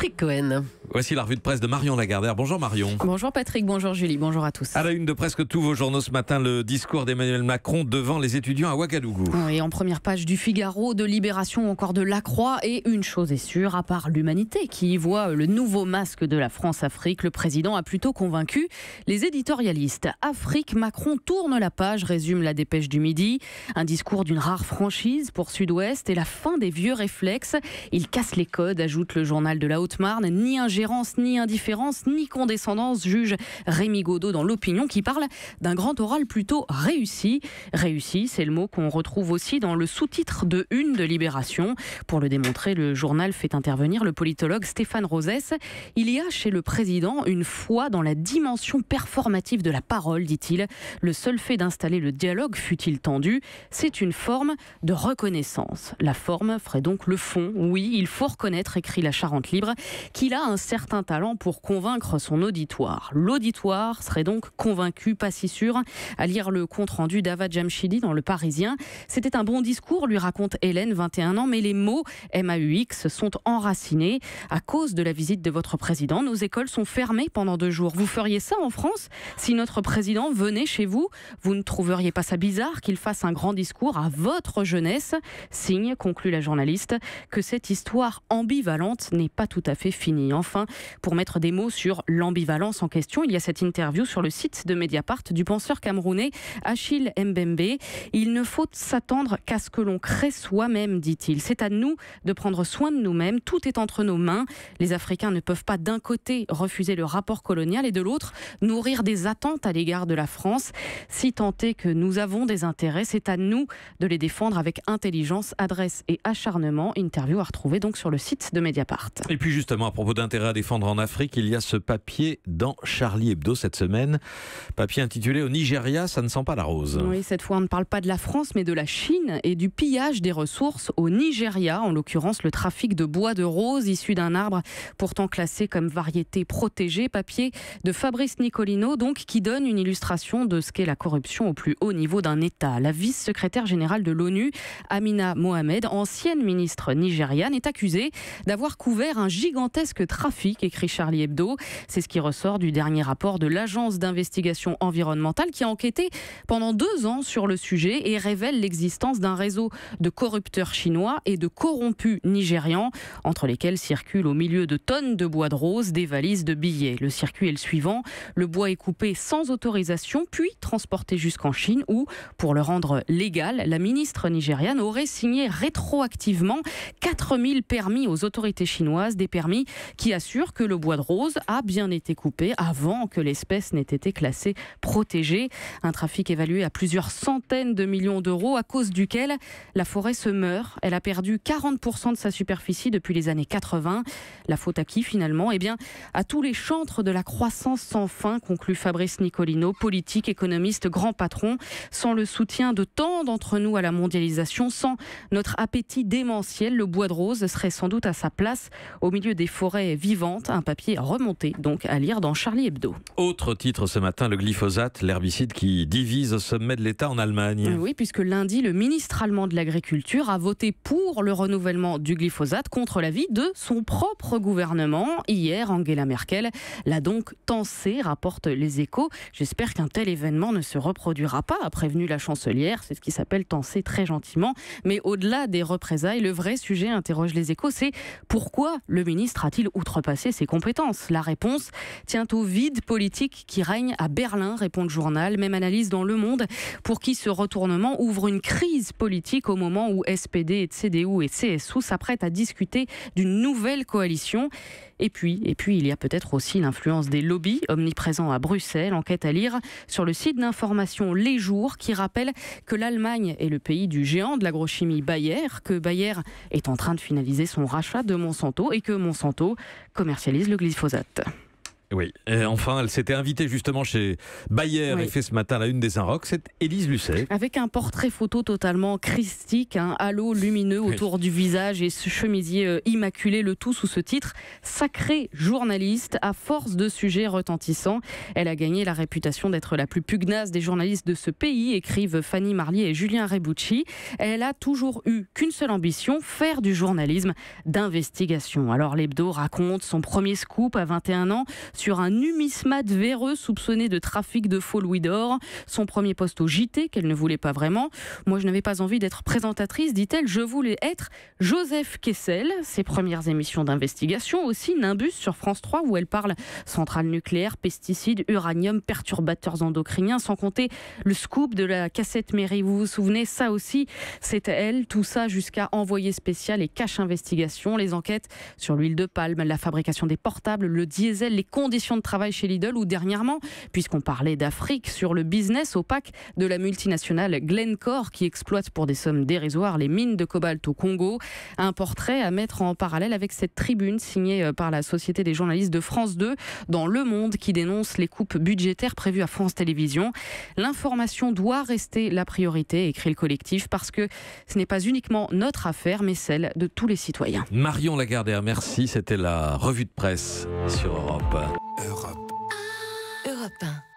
Patrick Cohen. Voici la revue de presse de Marion Lagardère. Bonjour Marion. Bonjour Patrick, bonjour Julie, bonjour à tous. À la une de presque tous vos journaux ce matin, le discours d'Emmanuel Macron devant les étudiants à Ouagadougou. Et en première page du Figaro, de Libération, encore de La Croix. Et une chose est sûre, à part l'Humanité qui y voit le nouveau masque de la France-Afrique, le président a plutôt convaincu les éditorialistes. Afrique, Macron tourne la page, résume la dépêche du Midi. Un discours d'une rare franchise pour Sud-Ouest et la fin des vieux réflexes. Il casse les codes, ajoute le journal de la Haute-Marne. Ni ingérence, ni indifférence, ni condescendance, juge Rémi Gaudot dans l'Opinion qui parle d'un grand oral plutôt réussi. Réussi, c'est le mot qu'on retrouve aussi dans le sous-titre de une de Libération. Pour le démontrer, le journal fait intervenir le politologue Stéphane Rosès. Il y a chez le président une foi dans la dimension performative de la parole, dit-il. Le seul fait d'installer le dialogue, fût-il tendu, c'est une forme de reconnaissance. La forme ferait donc le fond. Oui, il faut reconnaître, écrit la Charente Libre, qu'il a un certain talent pour convaincre son auditoire. L'auditoire serait donc convaincu, pas si sûr, à lire le compte-rendu d'Ava Jamshidi dans Le Parisien. C'était un bon discours, lui raconte Hélène, 21 ans, mais les mots MAUX sont enracinés à cause de la visite de votre président. Nos écoles sont fermées pendant 2 jours. Vous feriez ça en France si notre président venait chez vous? Vous ne trouveriez pas ça bizarre qu'il fasse un grand discours à votre jeunesse? Signe, conclut la journaliste, que cette histoire ambivalente n'est pas tout à fait finie. Enfin, pour mettre des mots sur l'ambivalence en question, il y a cette interview sur le site de Mediapart du penseur camerounais Achille Mbembe. Il ne faut s'attendre qu'à ce que l'on crée soi-même, dit-il. C'est à nous de prendre soin de nous-mêmes. Tout est entre nos mains. Les Africains ne peuvent pas d'un côté refuser le rapport colonial et de l'autre nourrir des attentes à l'égard de la France. Si tant est que nous avons des intérêts, c'est à nous de les défendre avec intelligence, adresse et acharnement. Interview à retrouver donc sur le site de Mediapart. Et puis justement, à propos d'intérêt à défendre en Afrique, il y a ce papier dans Charlie Hebdo cette semaine. Papier intitulé « Au Nigeria, ça ne sent pas la rose ». Oui, cette fois on ne parle pas de la France mais de la Chine et du pillage des ressources au Nigeria, en l'occurrence le trafic de bois de rose issu d'un arbre pourtant classé comme variété protégée. Papier de Fabrice Nicolino donc qui donne une illustration de ce qu'est la corruption au plus haut niveau d'un État. La vice-secrétaire générale de l'ONU, Amina Mohamed, ancienne ministre nigériane, est accusée d'avoir couvert un gigantesque trafic, écrit Charlie Hebdo. C'est ce qui ressort du dernier rapport de l'Agence d'investigation environnementale qui a enquêté pendant 2 ans sur le sujet et révèle l'existence d'un réseau de corrupteurs chinois et de corrompus nigérians, entre lesquels circulent au milieu de tonnes de bois de rose des valises de billets. Le circuit est le suivant. Le bois est coupé sans autorisation, puis transporté jusqu'en Chine où, pour le rendre légal, la ministre nigériane aurait signé rétroactivement 4000 permis aux autorités chinoises, des permis qui assurent que le bois de rose a bien été coupé avant que l'espèce n'ait été classée protégée. Un trafic évalué à plusieurs centaines de millions d'euros à cause duquel la forêt se meurt. Elle a perdu 40% de sa superficie depuis les années 80. La faute à qui finalement? Eh bien, à tous les chantres de la croissance sans fin, conclut Fabrice Nicolino, politique, économiste, grand patron. Sans le soutien de tant d'entre nous à la mondialisation, sans notre appétit démentiel, le bois de rose serait sans doute à sa place au milieu des forêts vivantes. Un papier remonté donc à lire dans Charlie Hebdo. Autre titre ce matin, le glyphosate, l'herbicide qui divise au sommet de l'État en Allemagne. Oui, puisque lundi, le ministre allemand de l'Agriculture a voté pour le renouvellement du glyphosate contre l'avis de son propre gouvernement. Hier, Angela Merkel l'a donc tensé, rapportent les Échos. J'espère qu'un tel événement ne se reproduira pas, a prévenu la chancelière. C'est ce qui s'appelle tenser très gentiment. Mais au-delà des représailles, le vrai sujet, interroge les Échos, c'est pourquoi le ministre a-t-il outrepassé ses compétences? La réponse tient au vide politique qui règne à Berlin, répond le journal. Même analyse dans Le Monde, pour qui ce retournement ouvre une crise politique au moment où SPD, CDU et CSU s'apprêtent à discuter d'une nouvelle coalition. Et puis, il y a peut-être aussi l'influence des lobbies omniprésents à Bruxelles. Enquête à lire sur le site d'information Les Jours qui rappelle que l'Allemagne est le pays du géant de l'agrochimie Bayer, que Bayer est en train de finaliser son rachat de Monsanto et que Monsanto commercialise le glyphosate. Oui, et enfin, elle s'était invitée justement chez Bayer et fait ce matin la une des Inrocks. C'est Élise Lucet. Avec un portrait photo totalement christique, un halo lumineux autour du visage et ce chemisier immaculé, le tout sous ce titre « Sacrée journaliste » à force de sujets retentissants. Elle a gagné la réputation d'être la plus pugnace des journalistes de ce pays, écrivent Fanny Marlier et Julien Rebucci. Elle a toujours eu qu'une seule ambition, faire du journalisme d'investigation. Alors l'hebdo raconte son premier scoop à 21 ans sur un numismate véreux soupçonné de trafic de faux louis d'or. Son premier poste au JT qu'elle ne voulait pas vraiment. Moi, je n'avais pas envie d'être présentatrice, dit-elle. Je voulais être Joseph Kessel. Ses premières émissions d'investigation aussi, Nimbus sur France 3 où elle parle centrales nucléaires, pesticides, uranium, perturbateurs endocriniens, sans compter le scoop de la cassette mairie. Vous vous souvenez, ça aussi, c'était elle. Tout ça jusqu'à envoyé spécial et cache investigation. Les enquêtes sur l'huile de palme, la fabrication des portables, le diesel, les conditions de travail chez Lidl ou dernièrement, puisqu'on parlait d'Afrique, sur le business opaque de la multinationale Glencore qui exploite pour des sommes dérisoires les mines de cobalt au Congo. Un portrait à mettre en parallèle avec cette tribune signée par la Société des journalistes de France 2 dans Le Monde qui dénonce les coupes budgétaires prévues à France Télévisions. L'information doit rester la priorité, écrit le collectif, parce que ce n'est pas uniquement notre affaire, mais celle de tous les citoyens. Marion Lagardère, merci. C'était la revue de presse sur Europe. Europe 1.